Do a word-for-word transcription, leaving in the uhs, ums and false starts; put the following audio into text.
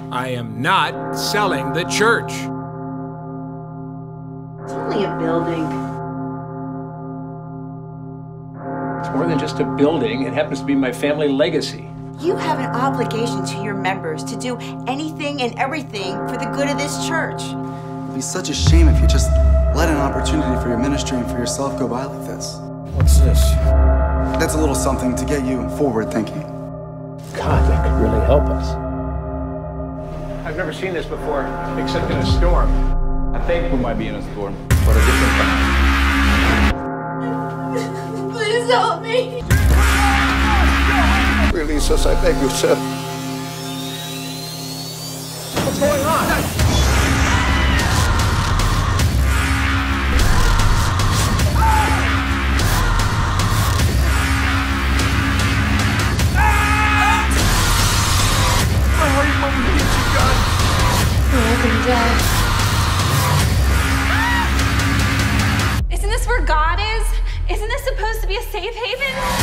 I am not selling the church. It's only a building. It's more than just a building. It happens to be my family legacy. You have an obligation to your members to do anything and everything for the good of this church. It'd be such a shame if you just let an opportunity for your ministry and for yourself go by like this. What's this? That's a little something to get you forward thinking. God, that could really help us. I've never seen this before, except in a storm. I think we might be in a storm, but a different kind. Please help me. Release us, I beg you, sir. What's going on? Isn't this where God is? Isn't this supposed to be a safe haven?